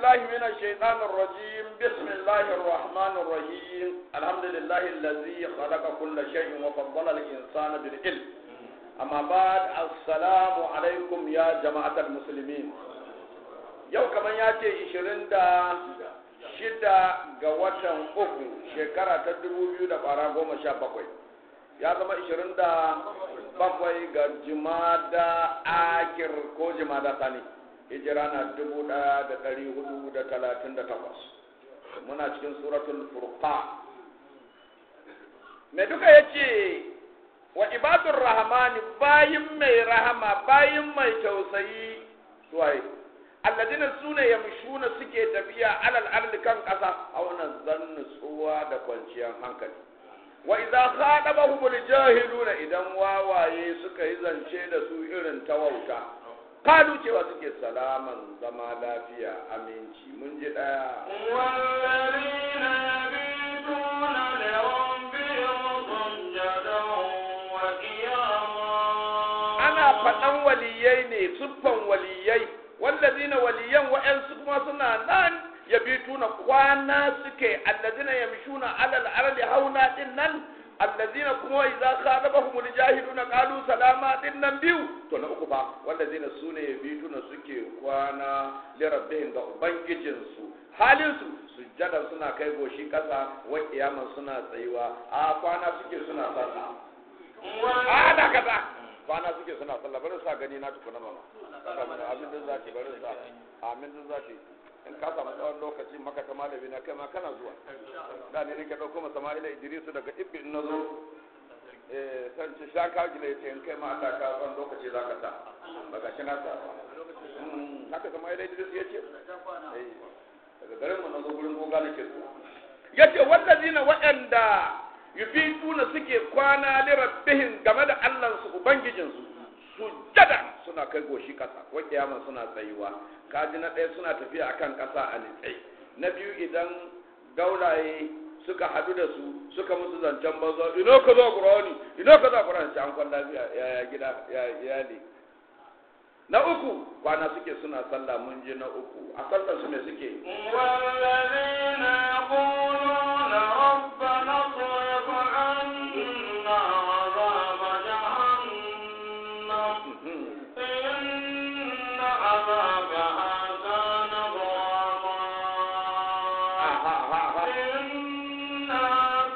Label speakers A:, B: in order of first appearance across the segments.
A: بالله من الشيطان الرجيم بسم الله الرحمن الرحيم الحمد لله الذي خلق كل شيء وفضل الإنسان بالعلم أما بعد السلام عليكم يا جماعة المسلمين yau kamar ya ce 26 ga watan uku shekara ta 2017 ya zama 27 ga jumada akir ko jumada sani hijira na 1438 muna cikin suratul furqan me duka yace wa ibadur rahmani bayin mai rahama bayin mai tausayi suwaye alladina sune yamshuna suke tafiya alal ardi kan kasa a wannan zannu tsuwa da kwanciyar hankali wa idza khadabahumul jahiluna idan wawaye suka yi zance da su irin tawauta kalu cewa suke salaman zama lafiya aminci mun ji daya
B: walladina yabituna lirabbihim sujadan wa qiyama
A: ana fadan waliyai ne suffan waliyai wallazina waliyan wa'ansu kuma suna nan yabituna kwana suke allazina yamshuna alal ardi hauna din nan allazina kuma idza khadabahumul jahiluna qalu salama din nan biyu to na uku ba wallazina sune yabituna suke kwana li rabbihim ga ubangijin su halin su sujjada suna kai goshi kasa wa kiyaman suna tsayuwa a kwana suke suna sallah a da kaza kwana suke suna sallah bari sa gani na tukuna mama abin da zaki bari sa amin da zaki in ka samu tsawon lokaci maka ta malami na kai ma kana zuwa da ne nake dauko masa Sama'ila Idrisu daga Ibbi na zo san ci shaka gile ce in kai ma Allah ka tsawon lokaci zaka ta baka shi na ta haka Sama'ila Idrisu yace daga garin mu na zo gurin goga nake so yace wallazina wa'anda yufituna suke kwana li rabbihim game da Allah su ubangijin su sujjada suna kai goshi kasa wa kiyama suna tsayuwa kaji na ɗaya suna tafiya akan kasa a nitsai na biyu idan gauraye suka hadu da su suka musu zancen banza ina ka za qur'ani an kwalla ya gida ya iyali na uku kwana suke suna sallah mun je na uku a sallar su ne suke
B: wallazina yaquluna rabbana srif 'anna 'adhaba jahannam inna 'adhabaha kana gharama inna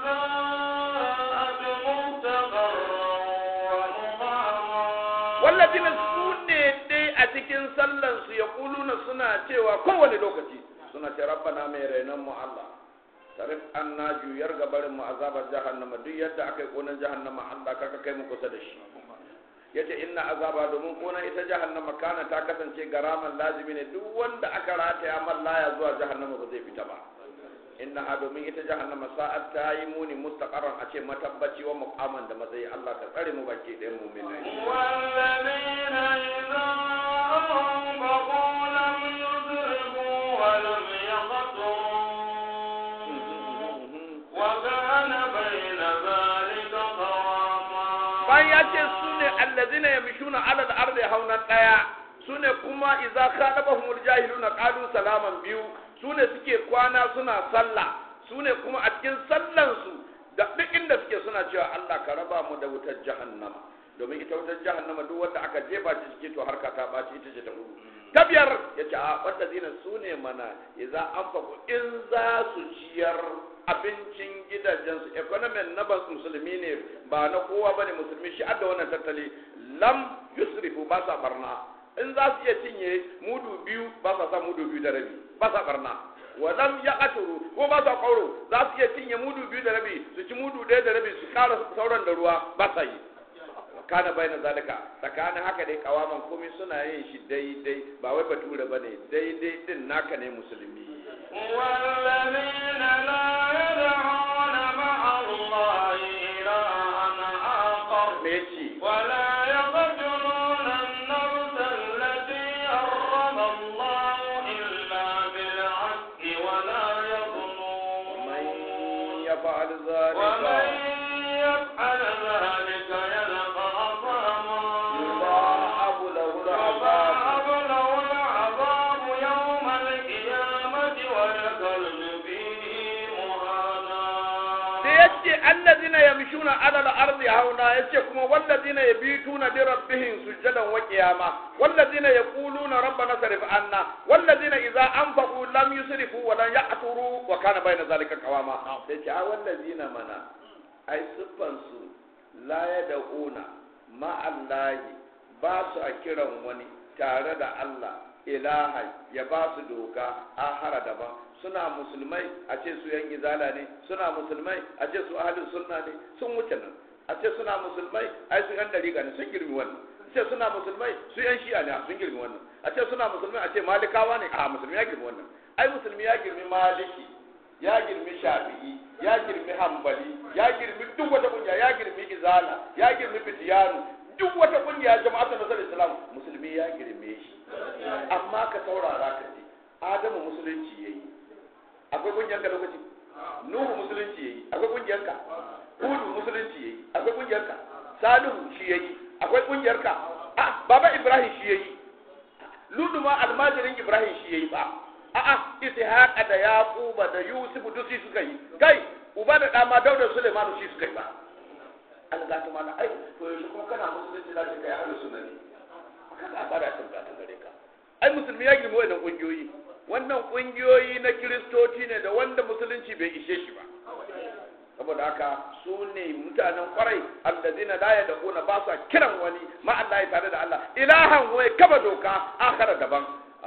B: sa'at mustaqarran wa muqama
A: wallazina a cikin sallansu ya kuluna suna cewa kowane lokaci suna ce rabbana mai rainon mu Allah tarif an na juyar gabarin mu azabar jahannama duk yadda aka yi konan jahannama Allah kaka kai mu kusa da shi yace inna azaba domin konan ita jahannama kana ta kasance garaman lazimi ne duk wanda aka rataya man laya zuwa jahannama ba zai fita ba inna ha domin ita jahannama sa'at ta yi muni mustaqarran a ce matabbaci wa muqaman da matsayi Allah ka tsare mu baki ɗayan mu'minai
B: wallazina idza anfaqu lam yusrifu wa lam yaqturu wa kana bayna dhalika qawama
A: bayan ya ce sune allazina yamshuna ala al-ardi haunan daya sune kuma idza khadabahumul jahiluna qalu salaman biyu su ne suke kwana suna sallah su ne kuma a cikin sallansu da duk inda suke suna cewa Allah ka raba mu da wutar jahannama domin ita wutar jahannama duk wanda aka jefa ta ciki to harka ta baci ita ce ta hudu ta biyar yace a wanda zina su ne mana idza anfaqu in za su ciyar abincin gidajensu economy na ba musulmi ne ba na kowa bane musulmi shi adda wannan tattali lam yusrifu ba sa barna in za su iya cinye mudu biyu ba sa sa mudu biyu da rabi ba sa barna walam ya qaturu ko ba sa kauro za su iya cinye mudu biyu da rabi su ci mudu ɗaya da rabi su kara sauran da ruwa ba sa yi kana bayyana zalika tsakanin haka dai kawaman komai suna yin shi daidai ba wai bature bane daidai din naka ne musulmi
B: والذين لا يدعون مع الله إلها آخر ولا يقتلون النفس التي حرم الله إلا بالحق ولا يظنون
A: ومن يفعل ذلك
B: يلقى أثاما
A: يضاعف له العذاب
B: يوم القيامة
A: yace allazina yamshuna ala al-ardi hauna yace kuma wallazina yabituna li rabbihim sujadan wa qiyama wallazina yaquluna rabbana sarif anna wallazina idza anfaqu lam yusrifu wa lam ya'turu wa kana bayna zalika qawama yace a wallazina mana ai siffan su la yad'una ma allahi ba su a kiran wani tare da Allah ilaha ya ba su doka ahara daban suna musulmai a ce su yan izala ne suna musulmai a ce su ahlus sunna ne sun wuce nan a ce suna musulmai ai su yan dariƙa ne sun girmi wannan a ce suna musulmai su yan shi'a ne sun girmi wannan a ce suna musulmai a ce malikawa ne a musulmi ya girmi wannan ai musulmi ya girmi maliki ya girmi shafi'i ya girmi hanbali ya girmi duk wata kungiya ya girmi izala ya girmi fitiyanu duk wata kungiya jama'atul nasar islam musulmi ya girme shi amma ka saurara ka ji adamu musulunci yayi akwai kungiyar ka lokaci nuhu musulunci yayi akwai kungiyar ka hudu musulunci yayi akwai kungiyar ka salihu shi yayi akwai kungiyar ka baba ibrahim shi yayi ludu ma almajirin ibrahim shi yayi ba ishaqa da yaquba da yusuf duk shi suka yi kai uba da dama dauda sulaiman shi suka yi ba Allah ta mana ai to yanzu kuma kana musulunci za ka kai ahlus sunna ne kaga abada sun ka gare ka ai musulmi ya girma wannan kungiyoyi wannan kungiyoyi na kiristoci ne da wanda musulunci bai ishe shi ba saboda haka su ne mutanen kwarai allazina la yad'una ba sa kiran wani ma Allah ya tare da Allah ilahan wai kaba doka akhara daban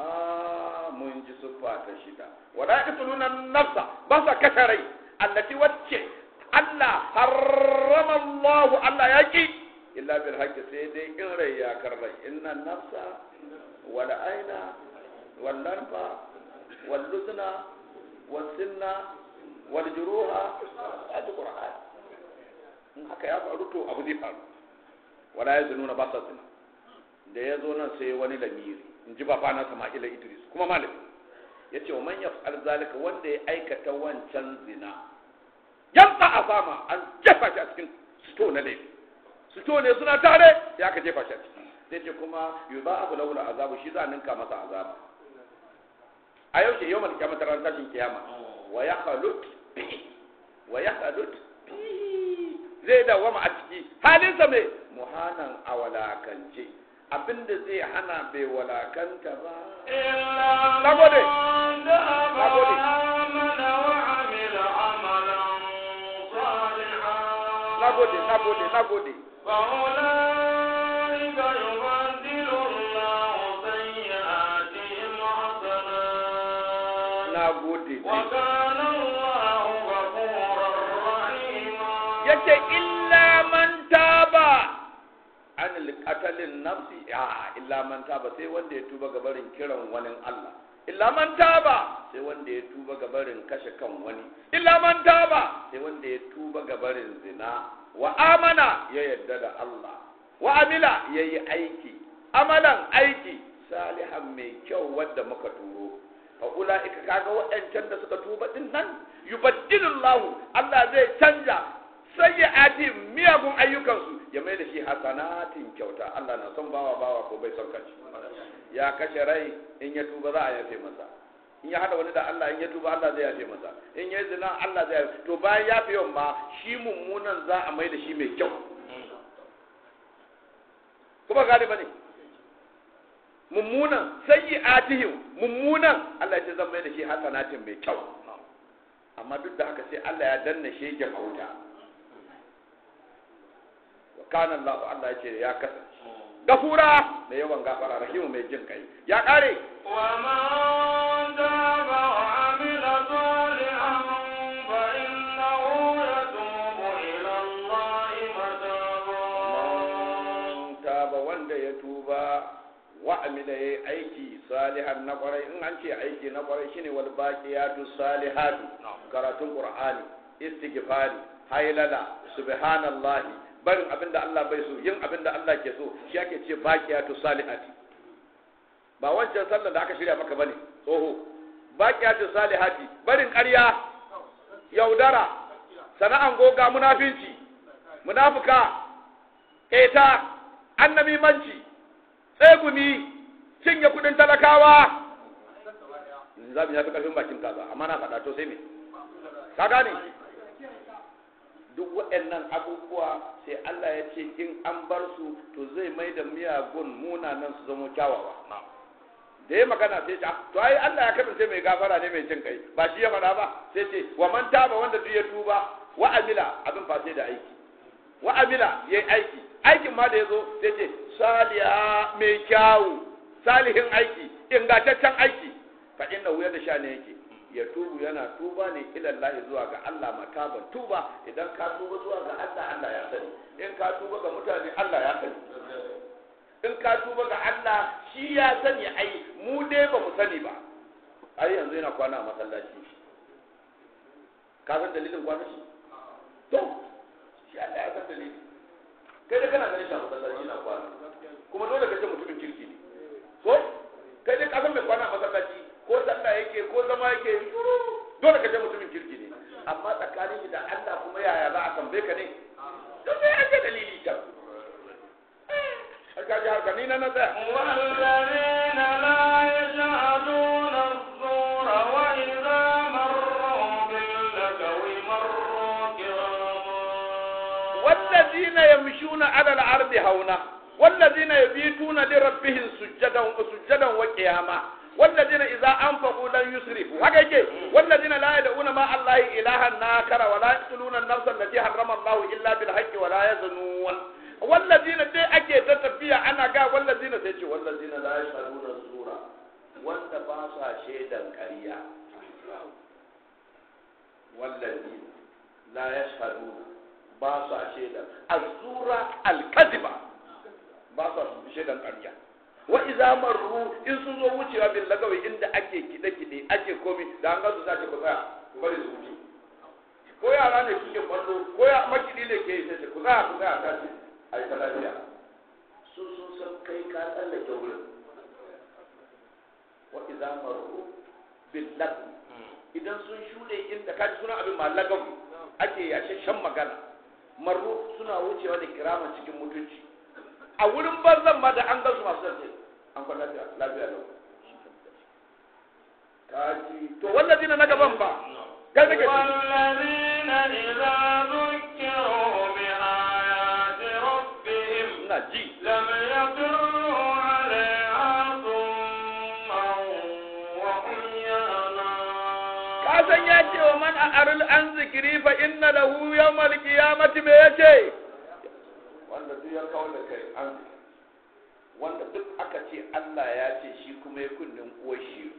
A: mun ji sufa ta shida wala yaqtuluna nafsa ba sa kasharai allati wacce Allah harrama Allah ya ki illa bil haqqi sai dai in rai ya karrai inna nafsa wal aina wal lanfa wal luzna wal sinna wal juruha al-qur'an in haka ya faru to abu zai faru wala yazununa ba sa zina da ya zo nan sai wani lamiri in ji baba na Sama'ila Idris kuma malami yace wa man yaf'al zalika wanda ya aikata wancan zina yanta a sama an jefa shi a cikin sito na laifi sito ne suna tare sai aka jefa shi a ciki sai ce kuma yudha'abu lahu azabu shi za ninka masa azaba a yau ce yawmal qiyamah ran tashin kiyama wa yakhalut zai dawama a ciki halinsa mai muhanan a walakance abinda zai hana bai walakanta ba nagode nagode
B: فأولئك يبدل الله سيئاتهم حسنات
A: nagode
B: وكان الله غفورا رحيما
A: yace illa man taba an qatalin nafsi illa man taba sai wanda ya tuba gabarin kiran wani Allah illa man taba sai wanda ya tuba gabarin kashe kan wani illa man taba sai wanda ya tuba gabarin zina wa amana ya yadda da Allah wa amila yayi aiki amalan aiki salihan mai kyau wanda muka turo fa ulaika kaga waɗancan da suka tuba din nan yubaddilullahu Allah zai canja sayyi'ati miyagun ayyukansu ya mai da shi hasanatin kyauta Allah na son bawa ko bai son kashi ya kashe rai in ya tuba za a yafe masa in ya hada wani da Allah in ya tuba Allah zai yafe masa in ya zina Allah zai yafe to bayan yafe yawan ma shi mummunan za a mai da shi mai kyau kuma gane bane mummunan sayyi'atihim mummunan Allah ya ce zan mai da shi hasanatin mai kyau amma duk da haka sai Allah ya danna shegen a wuta wa kana Allah ya ce ya kasance gafura da yawan gafara rahimu mai jin kai ya kare
B: wa man taba wa amila salihan fa innahu yatubu ila Allahi mataba
A: man taba wanda ya tuba wa amila yayi aiki salihan na kwarai in an ce aiki na kwarai shine wal baqiyatu salihatu karatun qur'ani istighfari haylala subhanallahi barin abinda Allah bai so yin abinda Allah ke so shi ake ce baqiyatu salihati ba wancan sallar da aka shirya maka bane tsoho baqiyatu salihati barin ƙarya yaudara sana'an goga munafinci munafika keta annamimanci tsegumi cinye kudin talakawa zamu yafi karfin bakin kaza amma na faɗa to sai me ka gane duk waɗannan abubuwa sai Allah ya ce in an bar su to zai mai da miyagun munanan su zama kyawawa da ya magana sai ce to ai Allah ya kasance mai gafara ne mai jin kai ba shi ya faɗa ba sai ce wa man taba wanda duk ya tuba wa amila abin fa sai da aiki wa amila yayi aiki aikin ma da yazo sai ce saliha mai kyawu salihin aiki ingantaccen aiki fa inna wuya da sha ne yake ya tubu yana tuba ne ilallahi zuwa ga Allah mataban tuba idan ka tuba zuwa ga Allah Allah ya sani in ka tuba ga mutane Allah ya sani in ka tuba ga Allah shi ya sani ai mu dai ba mu sani ba ai yanzu yana kwana a masallaci ka san dalilin kwana shi to shi Allah ya san dalili kai da kana ganin shi a masallaci na kwana kuma dole ka ce mutumin kirki ne ko kai dai ka san mai kwana a masallaci ko sallah yake ko zama yake dole ka je mutumin kirki ne amma tsakanin shi da Allah kuma yaya za a tambaye ka ne to me ake dalili ta ka ji harka ni na tsaya
B: والذين لا يشهدون الزور وإذا مروا باللغو مروا كراما
A: والذين يمشون على الأرض هونا والذين يبيتون لربهم سجدا وقياما والذين إذا أنفقوا لن يسرفوا هكذا والذين لا يدعون مع الله إلها آخر ولا يقتلون النفس التي حرم الله إلا بالحق ولا يزنون والذين دي أكي تتبيع أنا قا والذين سيجي والذين لا يشهدون الزور وانت باسا شيدا كريا والذين لا يشهدون باسا شيدا الزور الكذبة باسا شيدا كريا wa iza marru in sun zo wucewa bil lagawi inda ake kide ake komi da an ga su sace ku tsaya ku bari su wuce ko yara ne suke kwallo ko ya makidi ne ke sai ku tsaya kace ai ta lafiya su sun san kai ka tsallake wurin wa iza marru bil lagawi idan sun shude inda kaji suna abin ma lagawi ake yashashan magana marru suna wucewa da kirama cikin mutunci a wurin banzan ma da an ga su masu zance an kwa lafiya lau kaji to wallazina na gaban ba kai nake
B: wallazina idza dhukiru bi ayati rabbihim
A: naji
B: lam yaqru alaiha summan wa umyana
A: ka san ya ce wa man a'ril an zikri fa inna lahu yawmal qiyamati me yace wanda duk ya kawo da kai an wanda duk aka ce Allah ya ce shi kuma ya kunnin uwar shi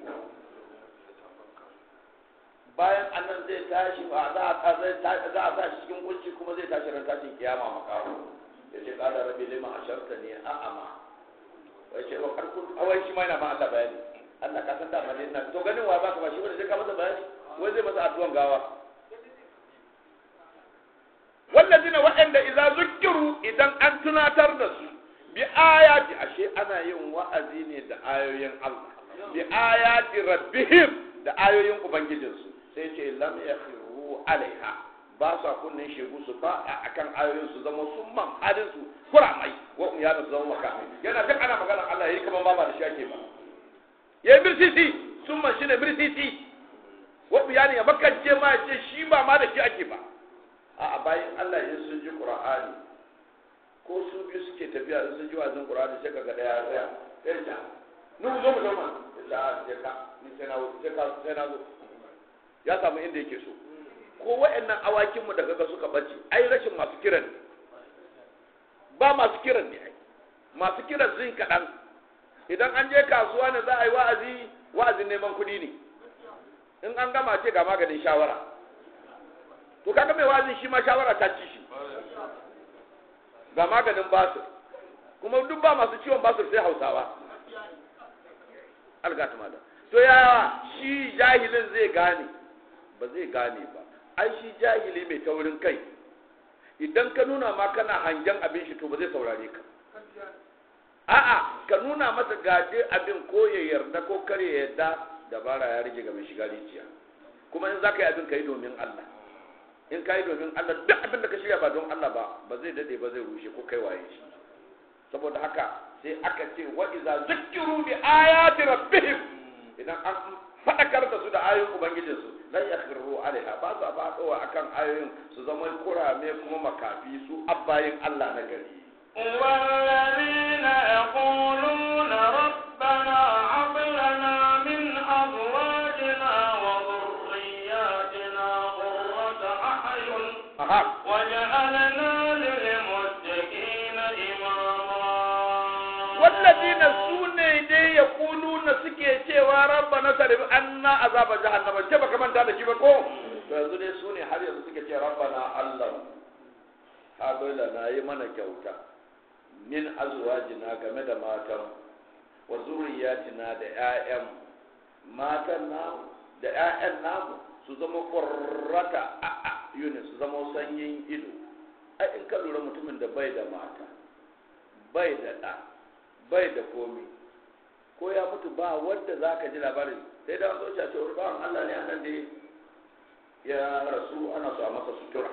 A: bayan annan zai tashi ba za a sa shi cikin kunci kuma zai tashi ran tashin kiyama makawo ya ce qala rabbi lima asharta ni a'ama wai ce wa karkun awai shi ma yana ma Allah bayani Allah ka san da madina to ganin wa baka ba shi wanda zai ka masa bayani wai zai masa addu'an gawa wallazina wa'anda idza zukkiru idan an tunatar da su bi ayati ashe ana yin wa'azi ne da ayoyin Allah bi ayati rabbihim da ayoyin ubangijinsu sai ce lam yakhiru alaiha ba sa kunnin shegu su ba akan ayoyin su zama summan hadin su kuramai wa ya da zama makamai yana duk ana magana Allah yayi kaman ba da shi ake ba yayi birsisi summan shine birsisi wa yani ya makance ma ce shi ba ma da shi ake ba a bayan Allah in sun ji Qur'ani ko su biyu suke tafiya in sun ji wazin Qur'ani sai kaga daya tsaya sai ta nu zo mu zama da je ka ni sai na zo ya samu inda yake so ko wayannan awakin mu da kaga suka bace ai rashin masu kiran ba masu kiran ne ai masu kiran zin kadan idan an je kasuwa ne za a yi wa'azin neman kuɗi ne in an gama ce ga maganin shawara to kaga mai wazin shi ma shawara ta ci shi ga maganin basir kuma duk ba masu ciwon basir sai Hausawa algata mala to ya shi jahilin zai gane ba zai gane ba ai shi jahili mai taurin kai idan ka nuna ma kana hangen abin shi to ba zai saurare ka a'a ka nuna masa gaje abin ko ya yarda ko kare ya yarda dabara ya rige ga mai shiga rijiya kuma in zaka yi abin kai domin Allah in kai domin Allah duk abin da ka shirya ba don Allah ba zai dade ba zai rushe ko kai waye shi saboda haka sai aka ce wa iza zukkiru bi ayati rabbihim idan an faɗakar da su da ayoyin ubangijinsu lan yakhru alaiha ba su faɗowa akan ayoyin su zama kurame kuma makafi su abbayin Allah na gari
B: والذين يقولون ربنا هب لنا من أزواجنا وذرياتنا قرة أعين واجعلنا للمتقين إماما
A: والذين سوني دي يقولون سكي cewa rabbana sarif anna azaba jahannama ce baka manta da shi ba ko to yanzu dai sune har yanzu suke ce rabbana Allah habila na yi mana kyauta min azwajina game da matan wa zuriyatina da ƴaƴan matan namu da ƴaƴan namu su zama qurrata yunus su zama sanyin ido ai in ka lura mutumin da bai da mata bai da ɗa bai da komi ko ya mutu ba wanda za ka ji labarin sai da zo ce wani bawan Allah ne anan da ya rasu ana so a masa sutura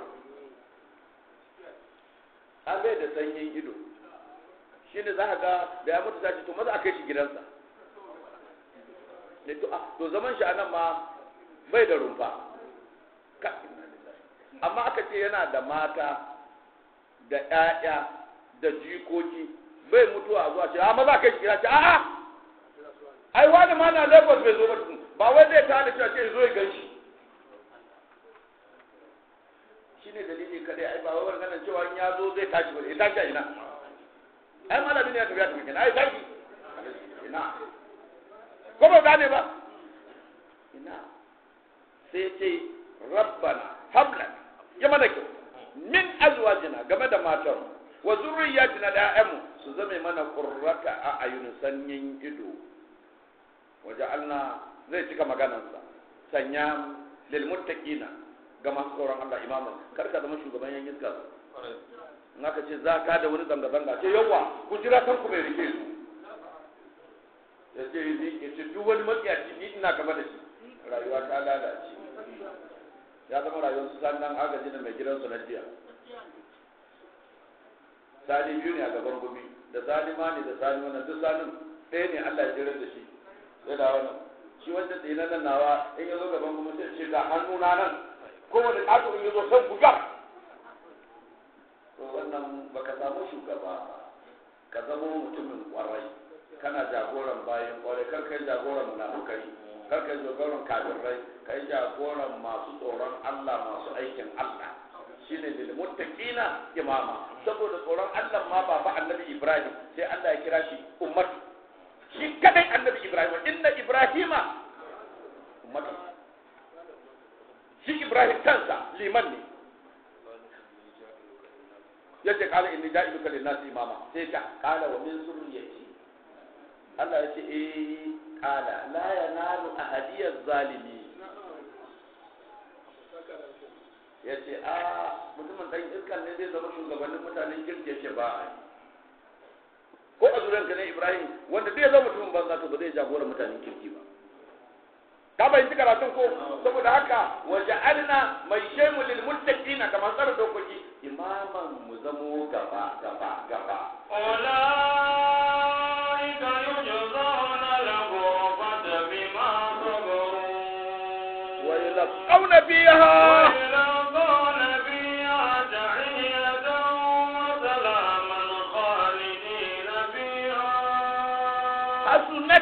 A: an bai da sanyin ido shi ne za ka ga da ya mutu sace to maza a kai shi gidansa to zaman shi anan ma bai da rumfa amma aka ce yana da mata da ƴaƴa da jikoki bai mutuwa a zuwa ce a maza kai shi gida ce a'a ai wani ma na Lagos bai zo ba wai zai ta da cewa ce zo ya ganshi shine dalili kadai ai ba wai ganin cewa in ya zo zai tashi ba ya tashi ina ai malamin ne ya tafi ya tafi ai tashi ina ko ba gane ba ina sai ce rabbana hablan ya mana kyau min azwajina game da matan wa zurriyatina da ƴaƴanmu su zame mana qurrata a ayun sanyin ido waja'alna zai cika maganarsa sanya lil muttaqina ga masu tsoron Allah imamu kar ka zama shugaban yan iska in aka ce za ka da wani zanga-zanga ce yawa ku jira kan ku bai rike su ya ce ni ya ce duk wani matsiyaci ni ina gaba da shi rayuwa ta lalace ya zama rayuwar su sani dan agaji da mai gidansu na jiya sani biyu ne a gaban gumi da sani mani da sani wannan duk sanin ɗaya ne Allah ya jirar da shi sai da wannan shi wanda tsina nan nawa in ya zo gaban gumi sai ce ga hannu na nan kowane ƙato in ya zo san buga to wannan baka samu shugaba ka zama mutumin kwarai kana jagoran bayan kwarai kar kai jagoran munafukai kar kai jagoran kafirai kai jagoran masu tsoron Allah masu aikin Allah shine lil muttaqina imama saboda tsoron Allah ma baba annabi Ibrahim sai Allah ya kira shi ummatu shi kadai annabi Ibrahim inna ibrahima ummatu shi Ibrahim kansa liman ne yace kala inni ja'iluka lin-nasi imama sai ta kala wa min zurriyyati Allah yace kala la yanalu ahadiyaz zalimi yace mutumin dan iskan ne zai zama shugabannin mutanen kirki yace ba ko a zuranka ne Ibrahim wanda zai zama mutumin banza to ba zai jagora mutanen kirki ba ka bai ji karatun ko saboda haka waja'alna mai shemu lil muttaqina kamar tsara dokoki imaman mu zamo gaba
B: ulaika yujzauna al-ghurfata bima sabaru
A: wa yulqawna fiha tahiyatan wa salaman khalidina fiha hasunat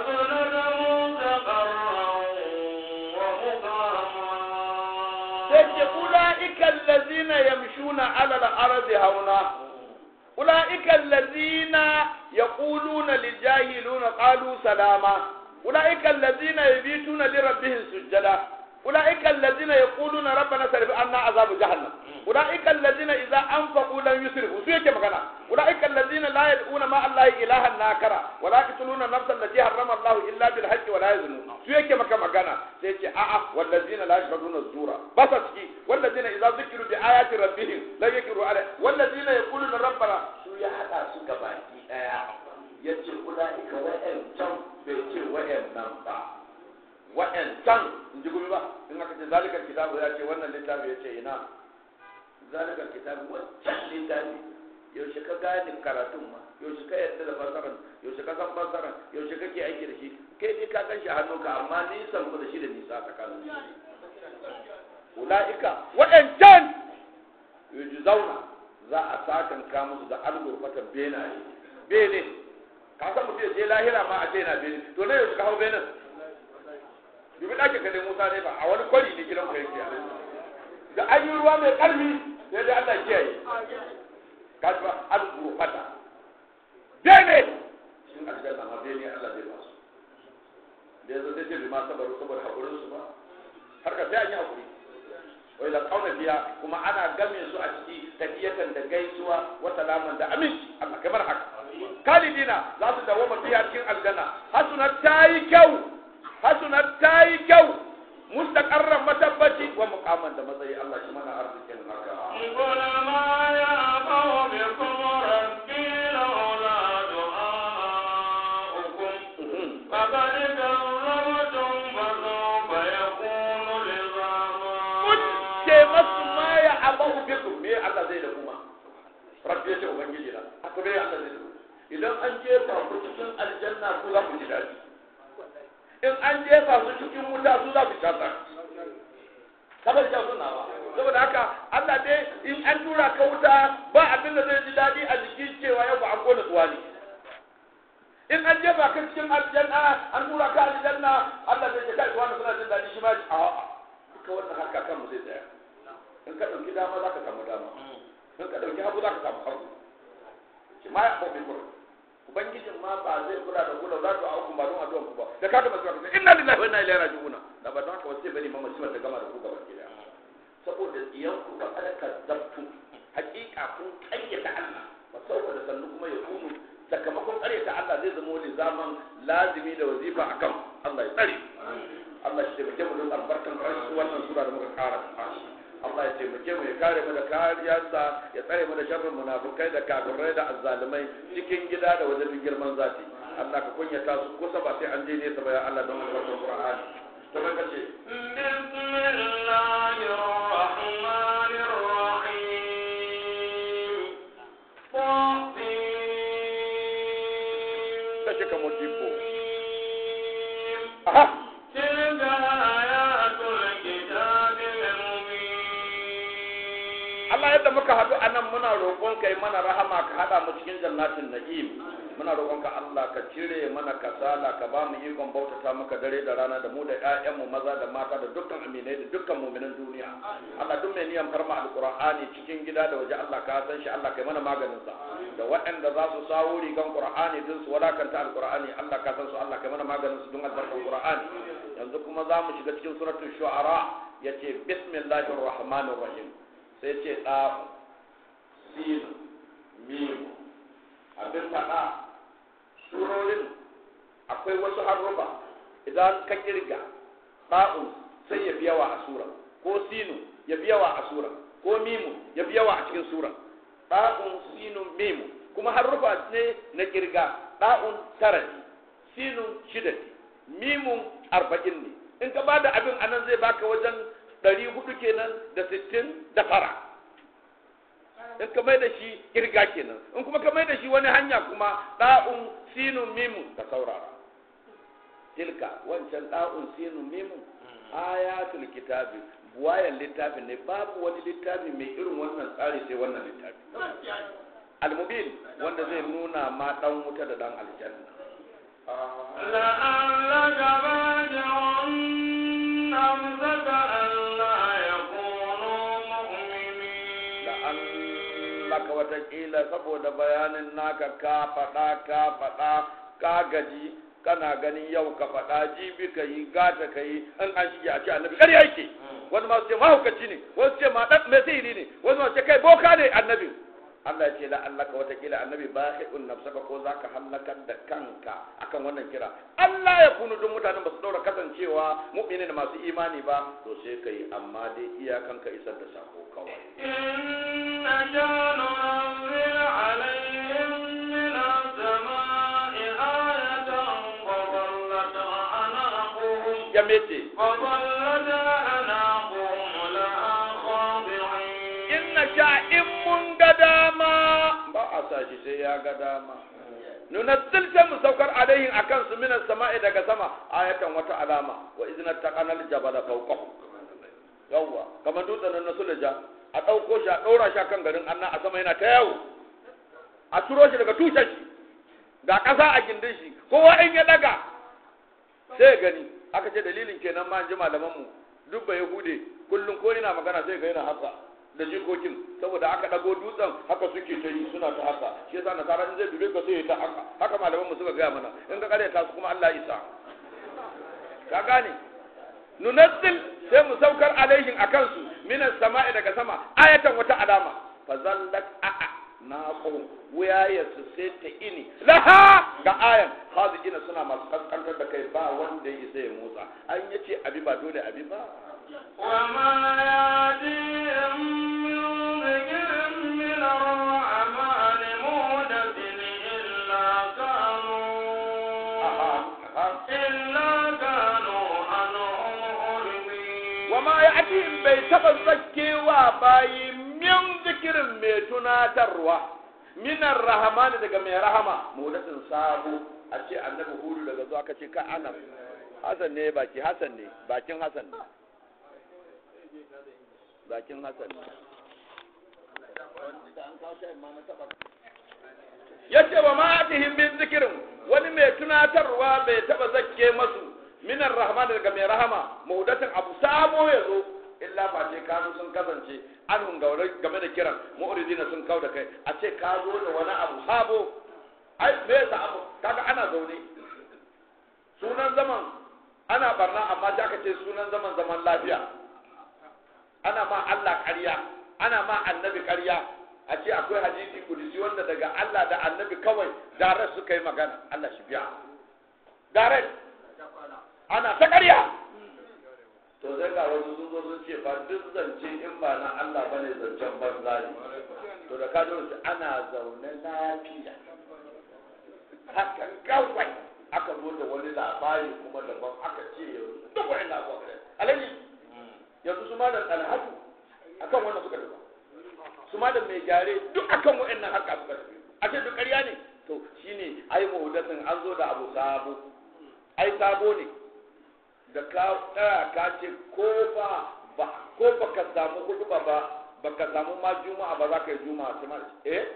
A: الذين يمشون على الأرض هونا أولئك الذين يقولون للجاهلون قالوا سلاما أولئك الذين يبيتون لربهم سجدا أولئك الذين يقولون ربنا صرف عنا عذاب جهنم أولئك الذين إذا أنفقوا لم يسرفوا سويك مكانا أولئك الذين لا يدعون مع الله إلها ناكرا ولا يقتلون النفس التي حرم الله إلا بالحق ولا يزنون سويك مكانا سيك والذين لا يشهدون الزور بس والذين إذا ذكروا بآيات ربهم لا يكروا عليه والذين يقولون ربنا سويا حتى سكباكي يجي أولئك وإن جم بيجي وإن نمبا wa'ancan in ji gumi ba in aka ce zalikar kitabu ya ce wannan littafi ya ce ina zalikar kitabu wancan littafi yaushe ka gane karatun ma yaushe ka yadda da fasaran yaushe ka san fasaran yaushe kake aiki da shi kai dai ka gan shi hannunka amma nisan mu da shi da nisa tsakanin su ulaika waɗancan yujzauna za a sakanka musu da algurfatan benaye bene ka san mutum ya je lahira ma a ce na bene to ne yaushe ka hau benin dubi ɗakin ka dai Musa ne ba a wani kwari ne gidan ka yake da an yi ruwa mai ƙarfi sai dai Allah kiyaye ka ji ba algurfata bene shin aljanna ma bene Allah zai ba su da yanzu zai ce bi ma saboda haƙurin su ba har ka sai an yi haƙuri wai da kauna biya kuma ana game su a ciki tafiyatan da gaisuwa wa salaman da aminci Allah kamar haka kalidina za su dawo biya cikin aljanna hasunat tayi kyau mustaqarran matabbaci wa muqaman da matsayi Allah shi mana arzikin haka
B: قل ما يأبى بكم ربي لولا دعاؤكم فقد كذبتم فسوف يكون لزاما
A: ce masu ma ya abahu bikum me Allah zai da kuma rabbi ce ubangiji na haka me Allah zai da idan an jefa ku cikin aljanna ku za ku ji dadi in an jefa su cikin wuta su za ku tsaka kamar da sunna ba saboda haka Allah dai in an tura ka wuta ba abin da zai ji dadi a jikin cewa yau ba an kona tsuwa ne in an jefa ka cikin aljanna an tura ka aljanna Allah zai ce kai wani suna jin dadi shi ma a'a duka wannan harka kan mu zai tsaya in ka dauki dama za ka samu dama in ka dauki hagu za ka samu hagu shi ma ya abokin kura ubangijin ma ba zai kula da kula za ta auku ba don addu'an ku ba da ka ga masu ka inna lillahi wa inna ilaihi raji'un da ba don haka wasu bane mamma shi ta gama da ku gaba gida saboda tsiyan ku ba kada ka zabtu hakika kun kayyata Allah ba sauka da sannu kuma ya kunu sakamakon karyata Allah zai zama wani zaman lazimi da wazifa akan Allah ya tsare Allah shi taimake mu don albarkan karshe wannan sura da muka kara Allah ya taimake mu ya kare mu da kariyarsa ya tsare mu da sharrin munafukai da kafirai da azzalumai cikin gida da wajen girman zati Allah ka kunyata su kusa ba sai an je nesa ba ya Allah don albarkan Qur'ani to kai kace
B: bismillahir rahmanir rahim
A: kace kamar tipo aha Allah yadda muka haɗu a nan muna roƙon kai mana rahama ka haɗa mu cikin jannatin na'im muna roƙon ka Allah ka cire mana kasala ka ba mu ikon bautata maka dare da rana da mu da ƴaƴanmu maza da mata da dukkan aminai da dukkan mu'minan duniya Allah duk mai niyyar farma alqur'ani cikin gida da waje Allah ka san shi Allah kai mana maganin sa da waɗanda za su sawo rigan qur'ani din su wadakanta alqur'ani Allah ka san su Allah kai mana maganin su don albarkan qur'ani yanzu kuma za mu shiga cikin suratul shu'ara yace bismillahir rahmanir rahim sai ce ɗa sin mim abin faɗa surorin akwai wasu harufa idan ka kirga ɗa'un sai ya fi yawa a sura ko sinu ya fi yawa a sura ko mimu ya fi yawa a cikin sura ɗa'un sinu mimu kuma harufa ne na kirga ɗa'un 9 ne sinu 6 ne mimun 40 ne in ka bada abin anan zai baka wajen 400 kenan da 60 da fara in ka mai da shi kirga kenan in kuma ka mai da shi wani hanya kuma da'un sinun mimun da saurara tilka wancan da'un sinun mimun ayatul kitabi buwayan littafin ne babu wani littafi mai irin wannan tsari sai wannan littafi al-mubin wanda zai nuna ma dan wuta da dan aljanna
B: لعلك باجع نفسك ألا يكونوا مؤمنين
A: la'allaka watakila saboda bayanin naka ka faɗa ka gaji kana ganin yau ka faɗa jibi ka yi gata ka yi an shige a ce annabi ƙarya yake wani ma su ce mahaukaci ne wasu ce ma ɗan mai sihiri ne wasu ma ce kai boka ne annabi Allah ya ce la'allaka watakila annabi baqi'un nafsaka ko zaka halakar da kanka akan wannan kira Allah ya kunu duk mutanen ba su daura kasancewa mu'minin masu imani ba to sai kai amma dai iyakanka isar da sako kawai
B: inna janu anzil alaihim min as-sama'i ayatan fadallat anaquhum
A: ya mece
B: fadallat anaquhum la khadi'in
A: inna nasha in mun ga dama ba a sa shi sai ya ga dama nunazzil ta mu saukar alaihin akan su minas sama'i daga sama ayatan wata alama wa izna taqanal jabala fawqahum yawwa kamar dutsen nan na sulaja a dauko shi a daura shi kan garin annan a sama yana ta yawo a turo shi daga tushen shi ga kasa a gindin shi kowa in ya daga sai gani aka ce dalilin kenan ma ji malaman mu duk ba yahude kullum ko ina magana sai ga yana haka da jikokin saboda aka dago dutsen haka suke ta yi suna ta haka shi yasa nasara in zai dube ka sai ya ta haka malaman mu suka gaya mana in ka kare ta su kuma Allah isa ka gane nunazzil sai mu saukar alaihin akan su minas sama'i daga sama ayatan wata alama fa zallat naqum wayayatu sai ta ini laha ga ayan khazina suna masu kaskantar da kai ba wanda ya sai motsa an yace abi ba dole abi ba
B: وما يأتيهم من ذكر من الرحمن مهدث إلا كانوا عنه معرضين
A: وما يأتيهم بيتب الزكي وباي من ذكر ميتنا تروى من الرحمن daga mai rahama muhdathin sabu a ce annabi hudu daga zuwa kace ka ana Hassan ne baki Hassan ne bakin Hassan ne bakin Hassan ya ce wa ma'atihim bin zikirin wani mai tunatarwa bai taba zakke masu minar rahman daga mai rahama muhdatin abu sabo ya zo illa ba ce kanu sun kasance an gaure game da kiran mu'ridina sun kau da kai a ce ka zo da wani abu sabo ai me yasa abu kaga ana zaune sunan zaman ana barna amma sai aka ce sunan zaman lafiya ana ma Allah ƙarya ana ma annabi ƙarya a ce akwai hadisi kudusi wanda daga Allah da annabi kawai direct suka yi magana Allah shi biya direct ana ta ƙarya to sai ga wasu sun zo sun ce ba duk zance in ba na Allah bane zancen banza ne to da ka ji ana zaune lafiya haka kawai aka zo da wani labari kuma daban aka ce yanzu duk wani labari alaji yanzu su malam alhatu akan wannan suka tafi su malam mai gyare duk akan wa'annan harka suka tafi a ce duk ƙarya ne to shine ai muhdathin an zo da abu sabo ai sabo ne da ka tsaya ka ce ko baka samu hudu ba baka samu ma juma'a ba za ka yi juma'a sai ma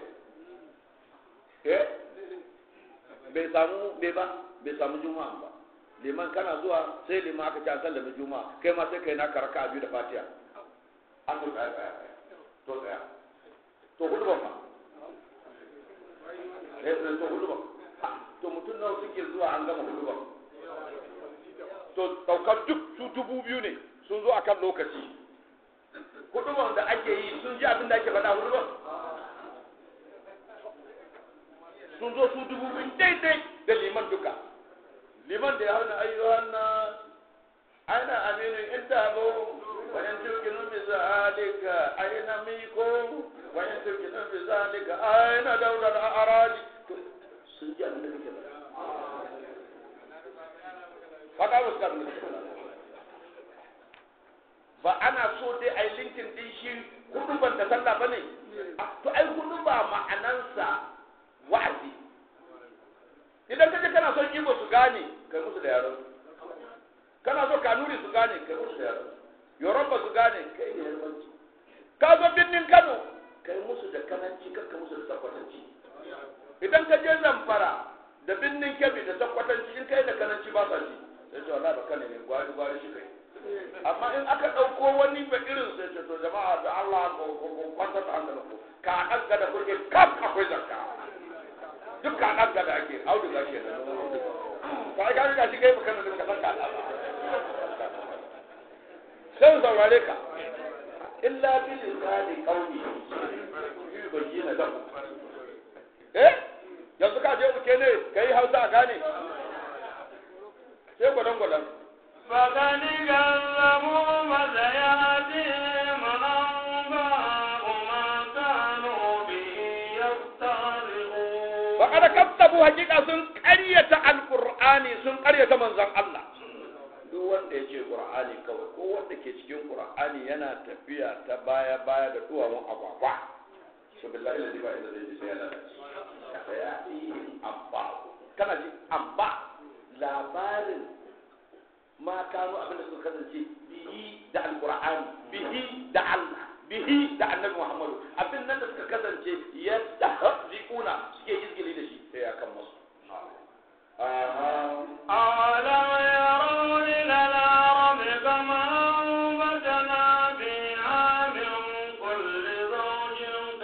A: bai samu juma'a ba liman kana zuwa sai liman aka ci an sallame juma'a kai ma sai kai naka raka'a biyu da fatiha an zo tsaya to hudu ba to hudu ba to mutum nawa suke zuwa an gama hudu ba to daukar duk su 2000 ne sun zo akan lokaci hudu da ake yi sun ji abin da ake faɗa hudu ba sun zo su 2000 daidai da liman duka liman da ya hana ayyuhan nas aina aminu intabo wa in tukinu bi zalika aina miko wa in tukinu bi zalika aina dawla al-aradi sun ji abin da kake faɗa wasu kan ba ana so dai ai linkin din shi huduban da sallah bane to ai huduba ma'anansa wa'azi idan kaje kana son Igbo su gane kai musu da yaron kana so Kanuri su gane kai musu da yaron Yoruba su gane kai ne yarbanci ka zo binnin Kano kai musu da Kananci kakka musu da Sakwatanci idan ka je Zamfara da binnin Kebbi da Sakwatanci in kai da Kananci ba sa ji sai ce wallahi ba kane ne gwari shi kai amma in aka dauko wani ba irin sai ce to jama'a da Allah ko kwanta ta hankalinku ka ɗaga da kurke kaf akwai zakka duk ka ɗaga da ake auduga ke da ka ga shi kai baka da ka san ka Allah sai saurare ka illa bil lisani qawli yubayyana lahu yanzu ka je uke ne kai Hausa a gane sai gwadon
B: فقد كذبوا فسيأتيهم أنباء ما كانوا به يفترون
A: فقد كذبوا حقيقة سن قرية القرآن سن قرية منزل الله duk wanda ya ce qur'ani kawai ko wanda ke cikin qur'ani yana tafiya ta baya da duwawun agwagwa to billahi la ilaha illa zai sai ya lalace ya yi abba kana ji abba labarin ma kanu abin da suka kasance bihi da alqur'ani bihi da Allah bihi da annabi Muhammadu abin nan da suka kasance yastahziquna suke izgili da shi sai ya kan musu
B: أولم يروا إلى الأرض كما أنبتنا فيها من كل زوج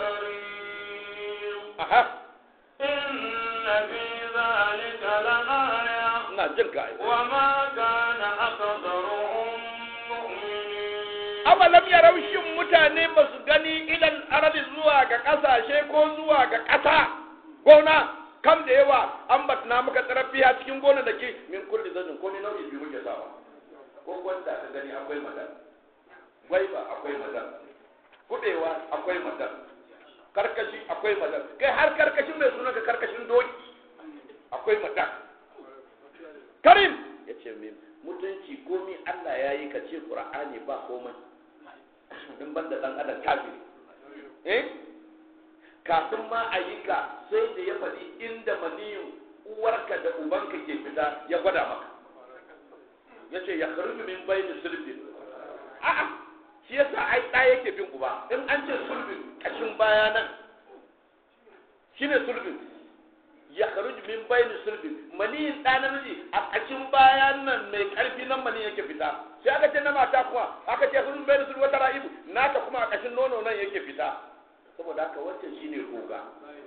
B: كريم إن في ذلك لآية وما كان أكثرهم مؤمنين
A: أولم يروا shin mutane ba su gani ilal arabi zuwa ga ƙasashe ko zuwa ga ƙasa gona kam da yawa an batna muka tsarafiya cikin gona da ke min kulli zanin ko ne nau'i biyu muke sawa ko wanda ka gani akwai madan gwaiba akwai madan kudewa akwai madan karkashi akwai madan kai har karkashin mai suna ka karkashin doki akwai madan karim yace min mutunci komi Allah yayi ka ce Qur'ani ba komai in banda dan adam kafiri kafin ma a yi ka sai da ya faɗi inda maniyin uwarka da ubanka ke fita ya gwada maka ya ce ya kharuju min bayni sulbin a'a shi yasa ai ɗa yake bin uba in an ce sulbin kashin baya nan shine sulbin ya kharuju min bayni sulbin maniyin ɗa namiji a kashin baya nan mai ƙarfi nan maniyin yake fita sai aka ce na mata kuma aka ce kharuju min bayni sulbin wata ra'ibu nata kuma a kashin nono nan yake fita saboda haka wancan shine koga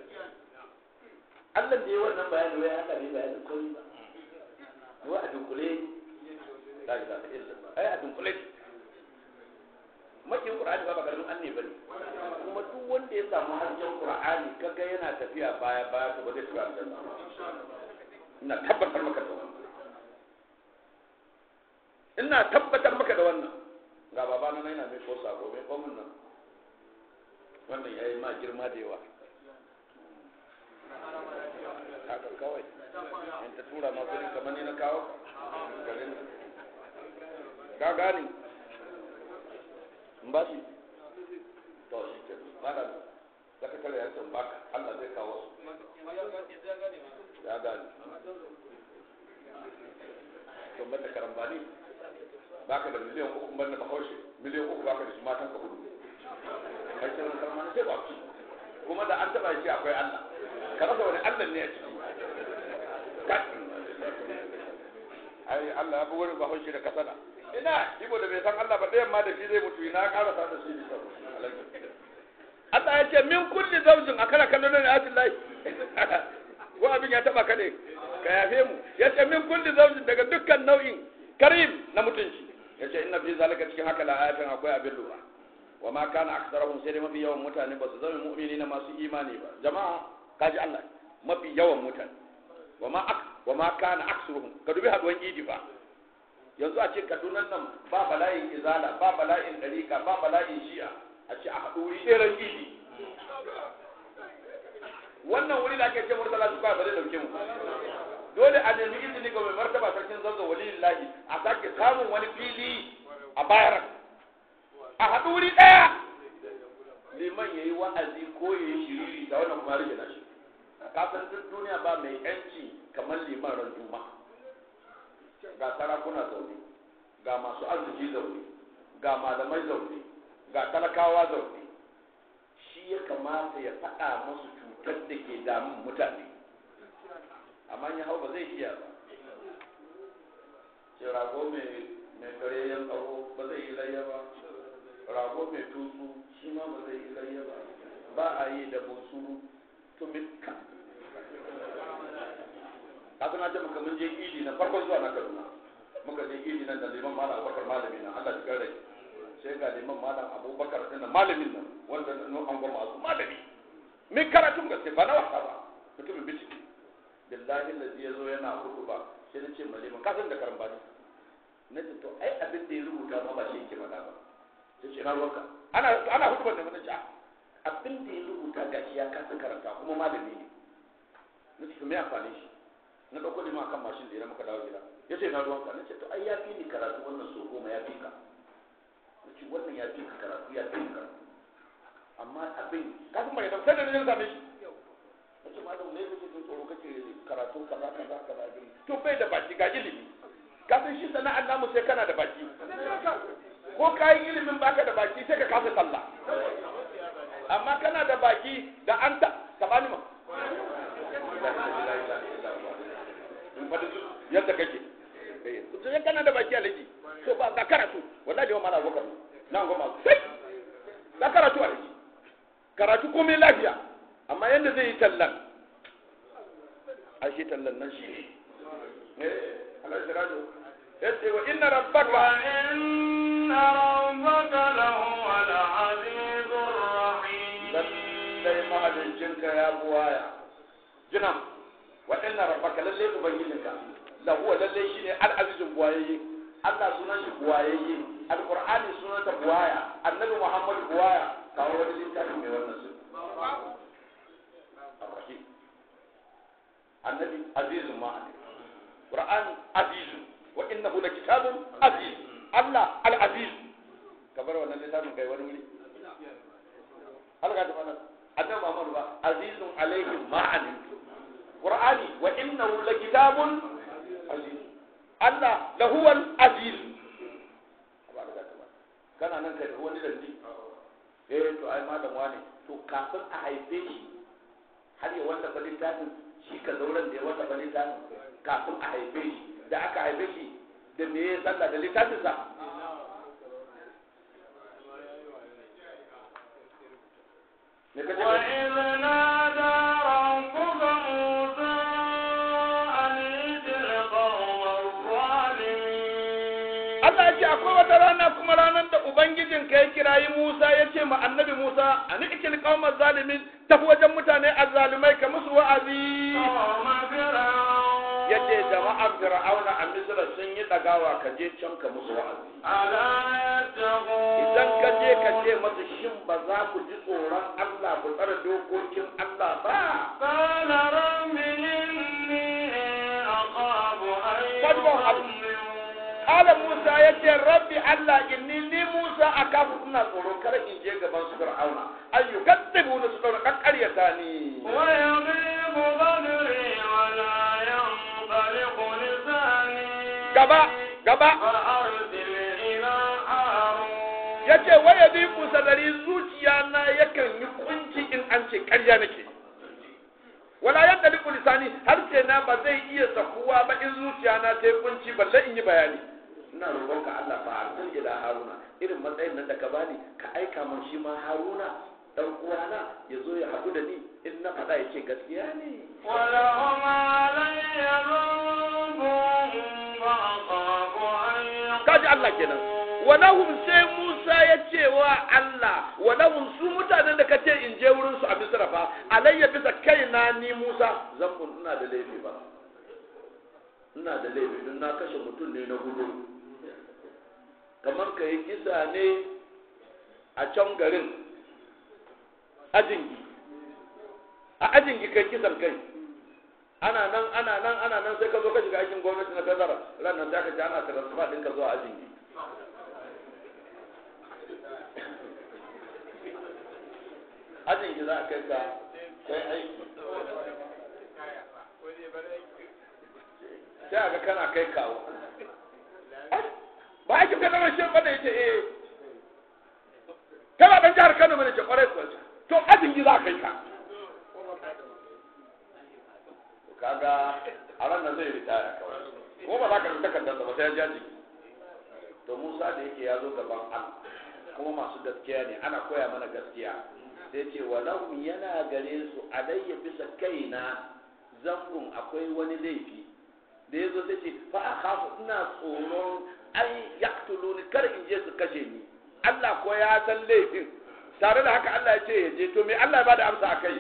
A: Allah da ya wannan bayani wai haka ne bayani komai ba wai a dunkule la ilaha illallah ai a dunkule makin Qur'ani ba karamin anne bane kuma duk wanda ya samu harshen Qur'ani kaga yana tafiya baya to ba zai tsaya aljanna ina tabbatar maka da wannan ga babana nan yana mai ko sako mai komun nan wannan ya yi ma girma da yawa haka kawai in ta tura ma kudi kamar ni na kawo garin ka gani in ba shi to shi ke madam sakatare ya san baka Allah zai kawo ya gani to banda karambani baka da miliyan 3 banda bahaushe miliyan 3 baka da shi matan ka hudu aikin karambani sai ba kuma da an taba shi akwai Allah ka rasa wani Allah ne a ciki ai Allah ya buwar bahaushe da kasada ina ibo da bai san Allah ba ɗayan ma da shi zai mutu ina karasa da shi bisa Allah ya ce min kulli zawjin akala kallon da asillahi ko abin ya taba ka ne ka yafe mu ya ce min kulli zawjin daga dukkan nau'in karim na mutunci ya ce inna fi zalika cikin haka la ayatin akwai abin lura wa ma kana aktharuhum sai mafi yawan mutane ba su zama mu'minina masu imani ba jama'a kaji Allah mafi yawan mutane wa ma kana aktharuhum ka dubi haduwan idi ba yanzu a ce Kaduna nan ba bala'in izala ba bala'in dariqa ba bala'in shi'a a ce a haɗu wuri ɗeran idi wannan wuri da ake ce murtala su ba zai dauke mu dole a nemi izini ga mai martaba sarkin zanzo waliyillahi a sake samun wani fili a bayar a haɗu wuri ɗaya liman ya yi wa'azi ko ya yi shiriri da wannan kuma rage nashi kafin duk duniya ba mai yanci kamar liman ran juma ga sarakuna zaune ga masu arziki zaune ga malamai zaune ga talakawa zaune shi ya kamata ya faɗa musu cutar da ke damun mutane amma ya hau ba zai iya ba ce rago mai kare yan tsaro ba zai yi layya ba rago mai tutsu shi ma ba zai yi layya ba ba a yi da bunsuru tumika haka na ce maka mun je idi na farkon zuwa na Kaduna muka je idi nan da liman malam Abubakar malami nan Allah ya kare sai ga liman malam Abubakar din malamin nan wanda an goma su malami min karatun gaske ba na wasa ba mutumin bici billahi allazi yazo yana hutuba sai na ce malima ka san da karambani na ce to ai abin da ya rubuta ma ba shi yake faɗa ba sai ce na ruwanka ana hutuban da mun ce abin da ya rubuta gashi ya kasa karanta kuma malami ne na ce to me amfani shi na dauko lima kan mashin da ya muka dawo gida ya ce na ruwanka na ce to ai ya fi ni karatu wannan so goma ya fi ka na ce wannan ya fi ka karatu ya fi ka amma abin kafin mai sai da nijin same shi na ce malam ne kake jin tsoro kake karatu kaza kaza kaza abin to bai da baki ga ilimi kafin shi sana'ar namu sai kana da baki ko kayan ilimin baka da baki sai ka kasa sallah amma kana da baki da an ta bani ma yadda kake sai kana da baki alaji to ba ga karatu wallahi da mala bakar nan goma sai da karatu alaji karatu komai lafiya amma yanda zai yi tallan a shi tallan nan shi Allah ya rado yace wa inna rabbaka lahu al-azizur rahim sai mahaliccinka ya buwaya jinam wa inna rabbaka lalle ubangijinka lahu lalle shine al-azizun buwayayye Allah sunan shi buwayayye al-qur'ani sunan ta buwaya annabi muhammad buwaya kawo wani littafi mai wannan su ar-rahim annabi azizun ma'ani qur'an azizun wa innahu lakitabun aziz Allah al-aziz kabar wannan littafin kai wani wuri halaka ta mana annabi Muhammad ba azizun alaihim ma'ani qur'ani wa innahu lakitabun aziz Allah lahu al-aziz kana nan kai wani dandi to ai malam wani to kafin a haife shi har ya wanda littafin shi ka zauren da ya wanda littafin kafin a haife shi da aka haife shi da me ya sallah da littafinsa
B: وإذ نادى ربك موسى أن ائت القوم الظالمين.
A: Allah ya ce akwai wata rana kuma ranar da Ubangijin ka ya kirayi Musa ya ce ma annabi Musa an ائت القوم الظالمين tafi wajen mutane azzalumai ka musu wa'azi. Yace jama'ar Fir'auna a Misra sun yi dagawa ka je can ka musu wa'azi. Idan ka je ka ce masu shin ba za ku ji tsoron Allah ku tsara dokokin Allah ba.
B: Qala rabbi inni akhafu an
A: Kala Musa yace rabbi Allah inni ni Musa akafu ina tsoro kar in je gaban su Fir'auna ayyukadibu su tsoro kan karyata ni.
B: Wa yadhibu badri wa la yanqaliqu lisani.
A: Gaba yace waya bi sadari zuciya na yakan yi kunci in an ce ƙarya nake wala yadda liku lisani har ce na ba zai iya sakuwa ba in zuciya na sai kunci balle in yi bayani ina roƙonka Allah fa arzul ila Haruna irin matsayin nan da ka bani ka aika mun shi ma Haruna dan uwana ya zo ya haɗu da ni in na faɗa ya ce gaskiya ne
B: wala huma alayya
A: kaji Allah kenan walahum sai Musa ya ce wa Allah walahum su mutanen da kace in je wurin su a Misra fa alayya bisa kaina ni Musa zambun ina da laifi ba ina da laifi don na kashe mutum ne na gudu kamar ka yi kisa ne a can garin ajingi kai kisan kai ana nan sai ka zo ka shiga aikin gwamnati na gazara ran nan da ka ji ana transfer ɗinka zuwa ajingi ajingi za a kai ka kai aiki sai a ga kana kai kawo ba aikin ka zama shi bane yace kana dan jihar Kano bane ce kwarai kuwa to ajingi za a kai ka kaga a ran nan zai ritaya kawai ko ba za ka rubuta kan ba sai ya jaji to Musa da yake ya zo gaban Allah kuma masu gaskiya ne ana koya mana gaskiya sai ce walau yana gare su alayya bisa kaina zambun akwai wani laifi da yazo sai ce fa akhafu ina tsoron ai yaqtuluni kar in je su kashe ni Allah ko ya san laifin tare da haka Allah ya ce ya je to me Allah ya bada amsa akai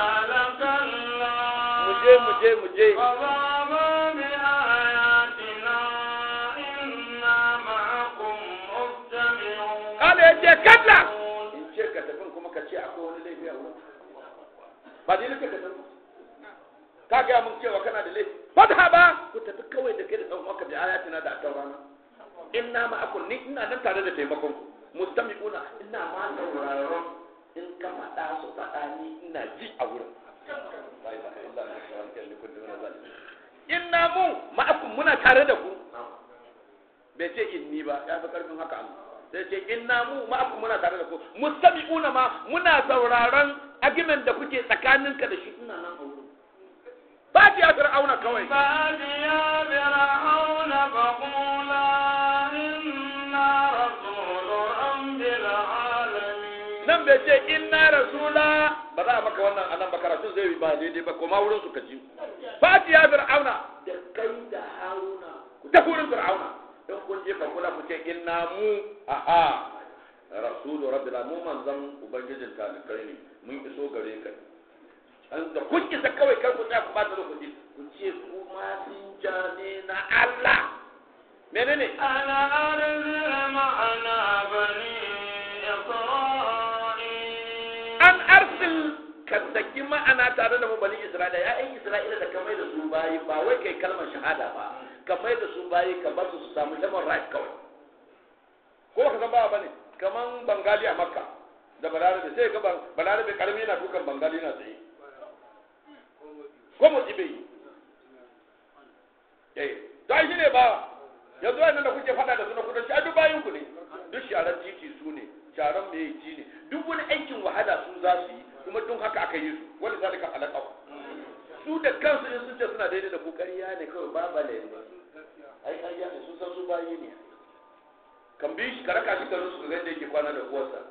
A: mu je kala ya ce kalla in ce ka tafi kuma ka ce akwai wani laifi a wurin ba dai nake ka tafi ka ga mun cewa kana da laifi fadhaba ku tafi kawai da kai da dan uwanka bi ayatina da taurana inna ma'akum ni ina nan tare da taimakon ku mustami'una ina ma sauraron in ka faɗa su faɗa ni ina ji a wurin inna mu ma'akum muna tare da ku bai ce inni ba ya fi karfin haka Allah sai ce inna mu ma'akum muna tare da ku mustami'una ma muna sauraron agimen da kuke tsakaninka da shi ina nan a wurin ba ya fir'auna kawai
B: ba ya fir'auna fa qula inna rasulu rabbil alamin
A: nan bai ce inna rasula ba za a maka wannan anan ba karatu zai ba daidai ba kuma wurin su ka ji ba ya fir'auna da kai da haruna ku ta wurin fir'auna don kun je fakula ku ce inna mu aha rasulu rabbil alamin manzon ubangijin ta da kai ne mun iso gare ka an da kun isa kawai kar ku tsaya ku ba da lokaci ku ce kuma sun jane na Allah menene
B: ana arzil ma'ana bani isra'il
A: an arsil ka saki ma'ana tare da mu bani isra'ila ya ai isra'ila da kamar da su bayi ba wai kai kalmar shahada ba kamar da su bayi ka bar su samu human right kawai ko ka san ba bane kaman bangali a makka da balarabe sai ga balarabe karami yana dukan bangali na tsaye ko mu jibe to ai shine ba yanzu wannan da kuke fada da su na kudanci a duk bayin ku ne duk sharan titi su ne sharan mai yi ne duk wani aikin wahala su za su yi kuma tun haka aka yi su wani zalika halaka su da kansu in sun ce suna daidai da ku ƙarya ne kawai babale ne ai ƙarya ne sun san su bayi ne kan bi shi karaka shi garin su ga yadda yake kwana da uwarsa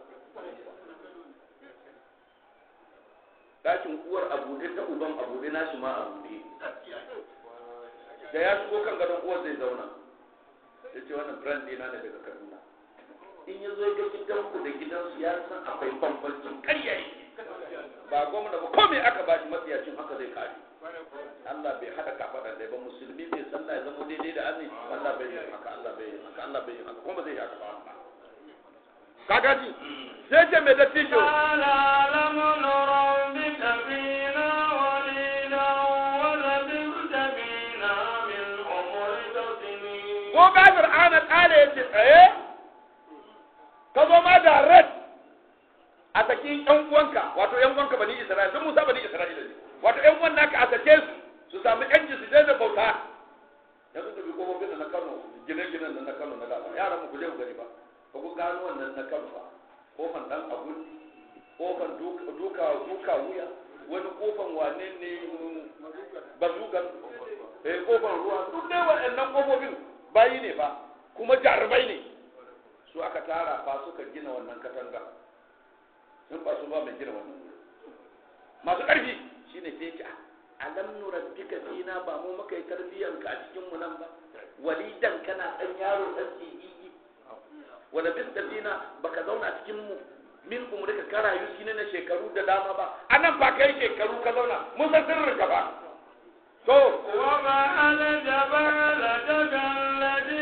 A: dakin uwar abuɗe ta uban abuɗe nashi ma abuɗe da ya shigo kan gadon uwar zai zauna ya ce wannan brand ɗina ne daga Kaduna in ya zo ya ga gidanku da gidansu ya san akwai bambancin ƙarya yake ba gwamna ba ko me aka bashi matsiyacin haka zai kare Allah bai hada kafaɗa da ba musulmi bai sallah ya zama daidai da azumi Allah bai yi haka Allah bai yi haka Allah bai yi haka kuma zai yi haka ba kaga ji sai ce mai dattijo
B: ala lamun rabbika fina walida wa labista bina min umrika sinin
A: ko gafir ana tsare yace tsaye ka zo ma da red a saki yan uwanka wato yan uwanka bani Isra'ila sun musa bani Isra'ila ne wato yan uwan naka a sake su samu yanci su daina bauta yanzu da bi kofofin da na Kano gine-ginen da na Kano na gaba yaran mu ku je ku gani ba ba ku gano wannan na Kano ba kofan dan abu kofan duka wuya wani kofan wane ne bazugan kofan ruwa duk dai waɗannan kofofin bayi ne ba kuma jarubai ne su aka tara fa suka gina wannan katanga sun ba su ba mai gina wannan masu ƙarfi shine sai ce alam nurabbika fina ba mu muka yi tarbiyyar ka a cikin mu nan ba walidan kana dan yaro dan tsigi wala bistafina baka zauna cikin mu min umrika ka rayu shine na shekaru da dama ba anan ba kai shekaru ka zauna mun san sirrin ka ba to
B: wa ma ala jabal tajalladi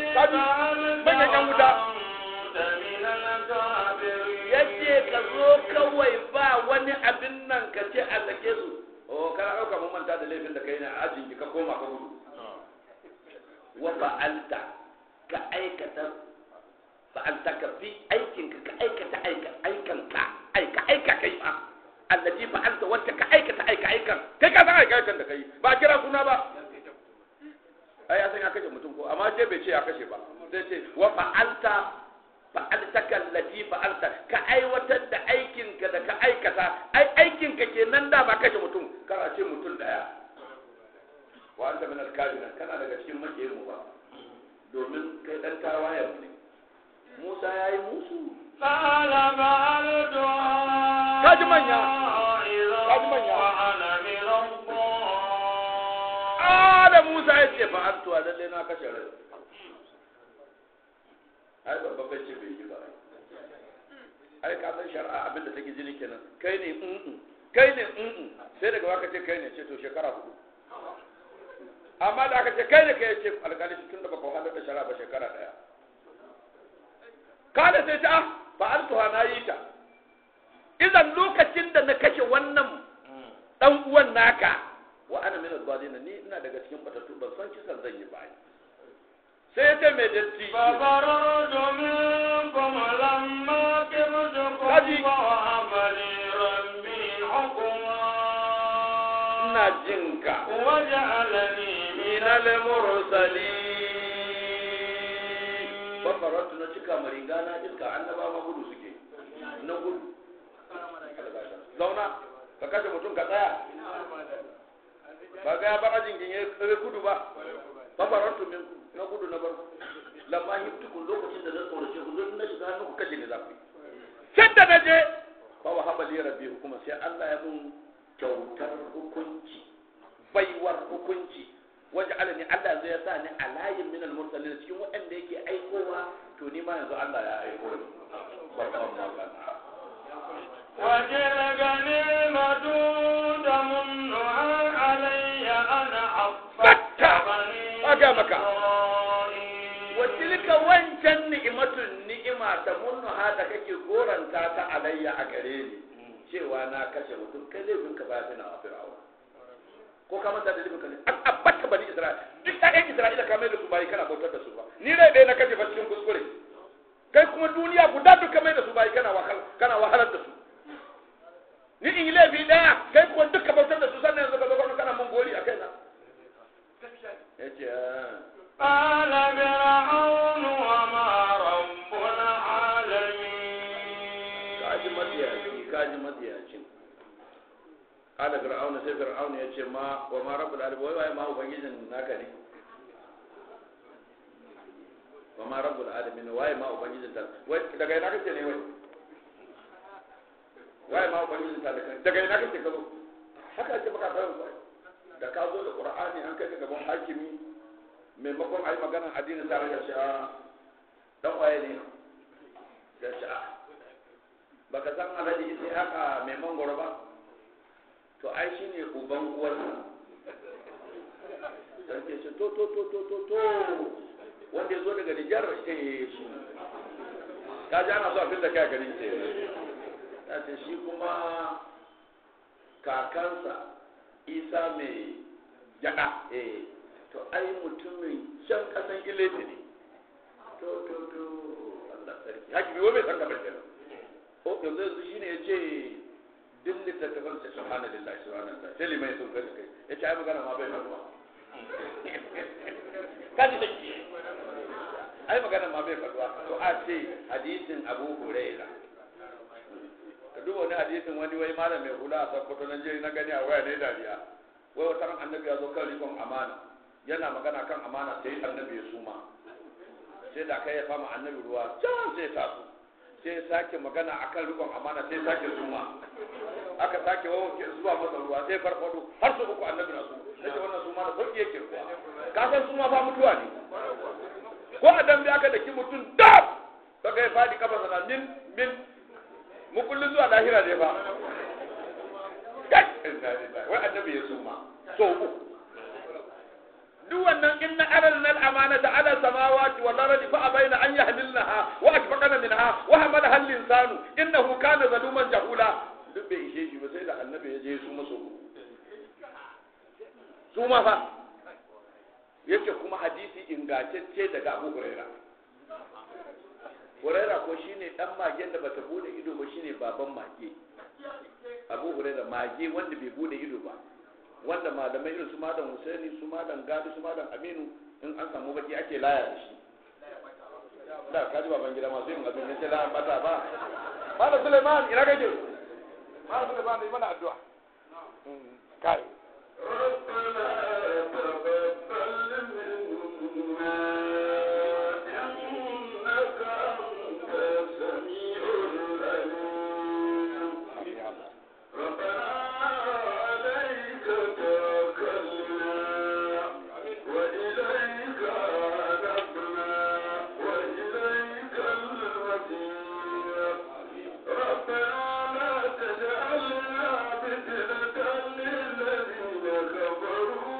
A: yace ka zo kawai ba wani abin nan ka ce a sake su kana dauka mun manta da laifin da kai ne a ajin ka koma ka gudu wa fa'alta ka aikata fa'alta ka fi aikin ka aikata aika kai ba allazi fa'alta wanda ka aikata aikan kai ka san aikan da kai ba kira suna ba ai ya san ya kashe mutum ko amma ce bai ce ya kashe ba sai ce wa fa'alta kallati fa'alta ka aiwatar da aikinka da ka aikata aikinka kenan da ba kashe mutum kar a ce mutum daya wa anta min al-kafirin kana daga cikin makiyin mu ba domin kai dan tawayen ne Musa yayi musu
B: qala ba'altu
A: kaji manya da Musa ya ce fa'altu lalle na kashe rai ai babba bai ce bai yi ba ai ka san shari'a abin da take jini kenan kai ne sai daga waka ce kai ne ce to shekara 4 amma da aka ce kai ne kai ce alƙali tun da baka wahalar da shari'a ba shekara 1 kada sai ta fa'altuha na yi ta idan lokacin da na kashe wannan dan uwan naka wa ana min az-zalimin ni ina ina daga cikin batattu ban san kisan zan yi ba sai ya ce mai datti
B: ففررت منكم لما كبتكم وهب لي ربي حكما
A: ina jinka
B: وجعلني من
A: المرسلين bafaratu na cika maringa na iska annaba ma gudu suke na gudu zauna ka kashe mutum ka tsaya ba ga ba ajin ginye gudu ba bafaratu min na gudu na barko lamma hibtukum lokacin da zan tsorace ku zan na shiga hannu ku kashe ni zafi sai da naje fa wa habali rabbi hukuma sai Allah ya mun kyautar hukunci baiwar hukunci waj'alani Allah zai ya sa ni alayin minal mursalin cikin waɗanda yake aikowa to ni ma yanzu Allah ya aiko ni barkan magana
B: وتلك نعمة تمنها علي أنا عبدت بني
A: watilka wancan ni'imatun ni'ima ta munnu hada kake goranta ta alayya a gare ni cewa na kashe mutum kai laifin ka ba tana a fir'auna ko ka manta da laifin ka ne an abbata bani isra'ila duk ɗayan isra'ila ka mai da su bayi kana bautar da su ba ni rai ɗaya na kashe ba cikin kuskure kai kuma duniya guda duk ka mai da su bayi kana wahalar da su ni in yi laifi ɗaya kai kuma duk ka bautar da su sannan yanzu ka zo kana mun gori a kai na yace
B: قال فرعون وما رب العالمين
A: kaji matsiyacin ala fir'auna sai fir'auna ya ce ma wa ma rabbul alamin wai ma ubangijin naka ne wa ma rabbul alamin wai ma ubangijin ta wai daga ina kake ne wai ma ubangijin ta daga ina kake ka zo haka ce baka fahimta da ka zo da qur'ani an kai ka gaban hakimi maimakon a yi maganar addinin tare da shi'a dan waye ne da shi'a ba ka san alhaji sai haka mai mangoro ba to ai shi ne uban uwarsa sarki ce to wanda ya zo daga Nijar shi ka ji ana so a fita kai garin ce ya ce shi kuma kakansa isa mai gyada to ai mutumin can kasan ilete ne to Allah sarki hakimi wai bai san kamar kenan o yanzu shine yace din littattafan sai subhanallahi sai limai sun kai yace ai magana ma bai faruwa kaji take ai magana ma bai faruwa to a ce hadisin Abu Hurairah ka duba wani hadisin wani wai malam mai hula a Sokoto nan je na gani a waya ne dariya wai wata ran annabi ya zo kan rikon amana yana magana kan amana sai annabi ya suma sai da kai ya fama annabi ruwa can sai taso sai ya sake magana akan rikon amana sai sake suma aka sake wawo zuwa masa ruwa sai farfado har su uku annabi na su sai wannan suma da sauki yake ruwa ka san suma fa mutuwa ne ko adam da aka daki mutum dab kaga ya fadi kafa sana min mu kullun zuwa lahira ne ba kai wai annabi ya suma so uku duk wannan inna aradna al-amanata ala samawati wal ardi fa abaina an yahmilnaha wa ashfaqna minha wa hamalaha al-insanu innahu kana zaluman jahula duk bai ishe shi ba sai da annabi ya je su maso su ma fa yace kuma hadisi ingantacce daga Abu Hurairah ko shine dan magen da bata bude ido ba shine baban mage Abu Hurairah mage wanda bai bude ido ba wanda malamai irin su malam Husaini su malam Gadi su malam Aminu in an samu baki ake laya da shi da kaji baban gida masu yin abin yace la bata ba malam Suleiman ina kake malam Suleiman yi mana addu'a kai
B: ربنا لا تجعلنا فتنة للذين كفروا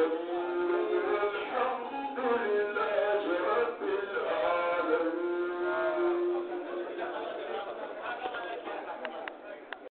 B: تنظرون